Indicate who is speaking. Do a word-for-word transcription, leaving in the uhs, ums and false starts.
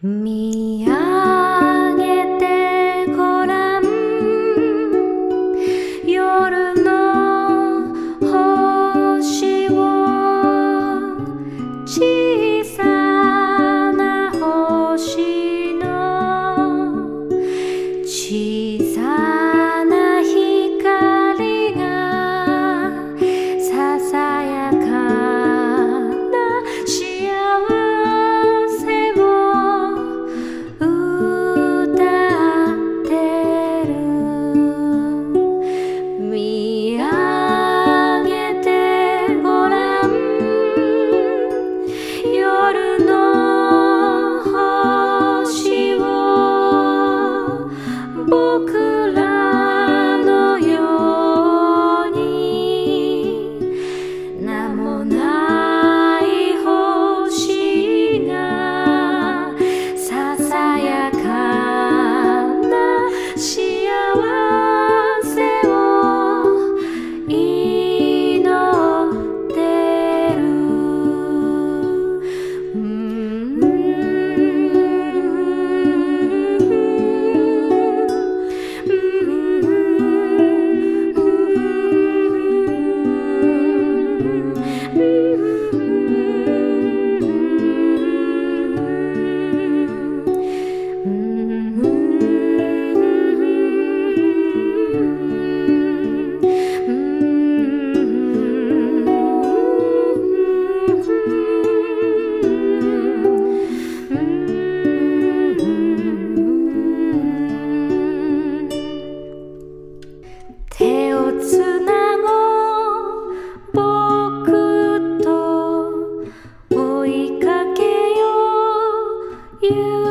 Speaker 1: 見上げてごらん、夜の星を、小さな星の小さな光がささやかな幸せを歌ってる。見上げてごらん、夜の星を、僕らのように名もない星がささやかな幸せを祈ってる。手をつなごう、僕と追いかけよう。